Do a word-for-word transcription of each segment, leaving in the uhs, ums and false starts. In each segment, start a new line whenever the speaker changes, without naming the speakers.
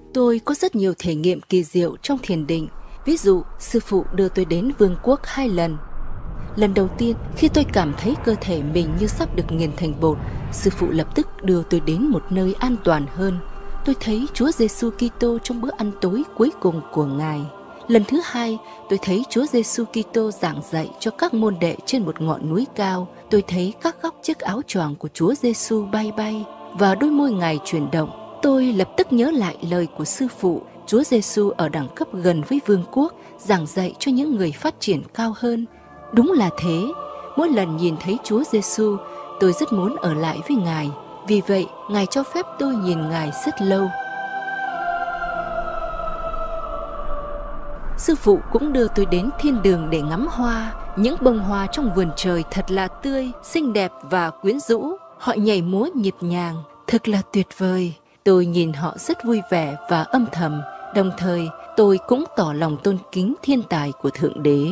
Tôi có rất nhiều thể nghiệm kỳ diệu trong thiền định. Ví dụ, sư phụ đưa tôi đến vương quốc hai lần. Lần đầu tiên, khi tôi cảm thấy cơ thể mình như sắp được nghiền thành bột, sư phụ lập tức đưa tôi đến một nơi an toàn hơn. Tôi thấy Chúa Giêsu Kitô trong bữa ăn tối cuối cùng của Ngài. Lần thứ hai, tôi thấy Chúa Giêsu Kitô giảng dạy cho các môn đệ trên một ngọn núi cao. Tôi thấy các góc chiếc áo choàng của Chúa Giêsu bay bay và đôi môi Ngài chuyển động. Tôi lập tức nhớ lại lời của sư phụ. Chúa Giêsu ở đẳng cấp gần với vương quốc, giảng dạy cho những người phát triển cao hơn. Đúng là thế, mỗi lần nhìn thấy Chúa Giêsu, tôi rất muốn ở lại với Ngài. Vì vậy, Ngài cho phép tôi nhìn Ngài rất lâu. Sư phụ cũng đưa tôi đến thiên đường để ngắm hoa. Những bông hoa trong vườn trời thật là tươi, xinh đẹp và quyến rũ. Họ nhảy múa nhịp nhàng, thật là tuyệt vời. Tôi nhìn họ rất vui vẻ và âm thầm. Đồng thời, tôi cũng tỏ lòng tôn kính thiên tài của Thượng Đế.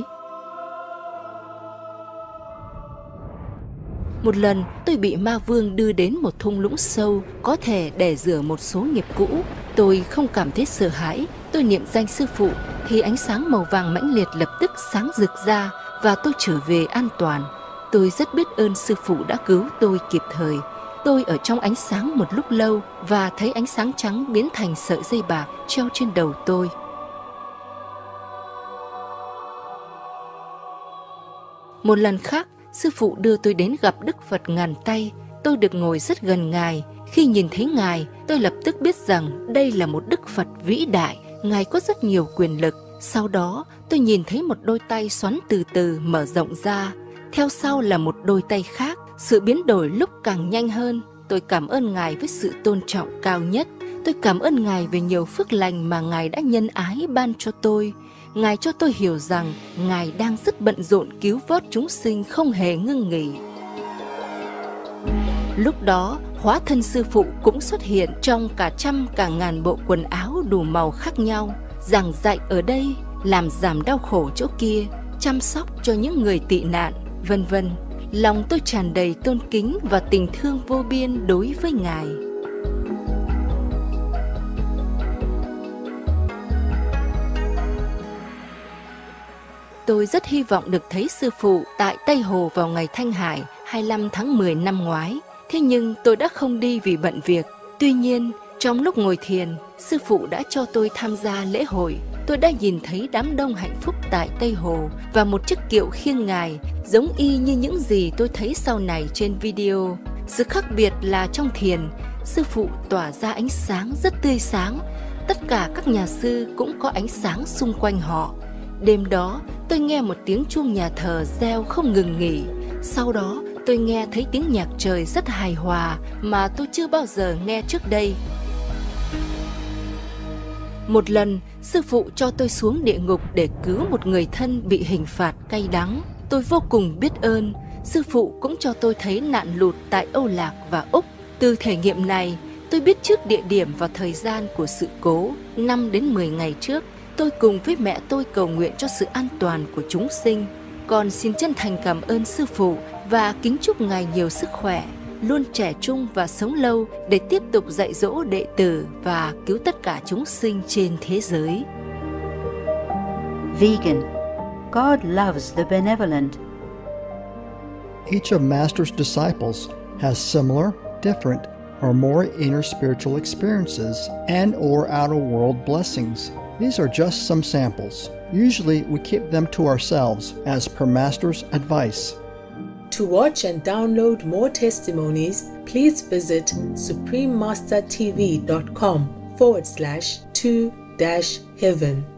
Một lần, tôi bị ma vương đưa đến một thung lũng sâu, có thể để rửa một số nghiệp cũ. Tôi không cảm thấy sợ hãi. Tôi niệm danh sư phụ, thì ánh sáng màu vàng mãnh liệt lập tức sáng rực ra và tôi trở về an toàn. Tôi rất biết ơn sư phụ đã cứu tôi kịp thời. Tôi ở trong ánh sáng một lúc lâu và thấy ánh sáng trắng biến thành sợi dây bạc treo trên đầu tôi. Một lần khác, sư phụ đưa tôi đến gặp Đức Phật ngàn tay. Tôi được ngồi rất gần Ngài. Khi nhìn thấy Ngài, tôi lập tức biết rằng đây là một Đức Phật vĩ đại. Ngài có rất nhiều quyền lực. Sau đó, tôi nhìn thấy một đôi tay xoắn từ từ mở rộng ra. Theo sau là một đôi tay khác. Sự biến đổi lúc càng nhanh hơn. Tôi cảm ơn Ngài với sự tôn trọng cao nhất. Tôi cảm ơn Ngài về nhiều phước lành mà Ngài đã nhân ái ban cho tôi. Ngài cho tôi hiểu rằng Ngài đang rất bận rộn cứu vớt chúng sinh không hề ngưng nghỉ. Lúc đó, hóa thân sư phụ cũng xuất hiện trong cả trăm cả ngàn bộ quần áo đủ màu khác nhau, giảng dạy ở đây, làm giảm đau khổ chỗ kia, chăm sóc cho những người tị nạn, vân vân. Lòng tôi tràn đầy tôn kính và tình thương vô biên đối với Ngài. Tôi rất hy vọng được thấy sư phụ tại Tây Hồ vào ngày Thanh Hải hai mươi lăm tháng mười năm ngoái. Thế nhưng tôi đã không đi vì bận việc. Tuy nhiên, trong lúc ngồi thiền, sư phụ đã cho tôi tham gia lễ hội. Tôi đã nhìn thấy đám đông hạnh phúc tại Tây Hồ và một chiếc kiệu khiêng Ngài giống y như những gì tôi thấy sau này trên video. Sự khác biệt là trong thiền, sư phụ tỏa ra ánh sáng rất tươi sáng. Tất cả các nhà sư cũng có ánh sáng xung quanh họ. Đêm đó, tôi nghe một tiếng chuông nhà thờ reo không ngừng nghỉ. Sau đó, tôi nghe thấy tiếng nhạc trời rất hài hòa mà tôi chưa bao giờ nghe trước đây. Một lần, sư phụ cho tôi xuống địa ngục để cứu một người thân bị hình phạt cay đắng. Tôi vô cùng biết ơn. Sư phụ cũng cho tôi thấy nạn lụt tại Âu Lạc và Úc. Từ thể nghiệm này, tôi biết trước địa điểm và thời gian của sự cố. năm đến mười ngày trước, tôi cùng với mẹ tôi cầu nguyện cho sự an toàn của chúng sinh. Con xin chân thành cảm ơn sư phụ và kính chúc Ngài nhiều sức khỏe, luôn trẻ trung và sống lâu để tiếp tục dạy dỗ đệ tử và cứu tất cả chúng sinh trên thế giới.
Vegan. God loves the benevolent.
Each of Master's disciples has similar, different, or more inner spiritual experiences and or outer-world blessings. These are just some samples. Usually we keep them to ourselves as per Master's advice.
To watch and download more testimonies, please visit supreme master t v dot com forward slash two dash heaven.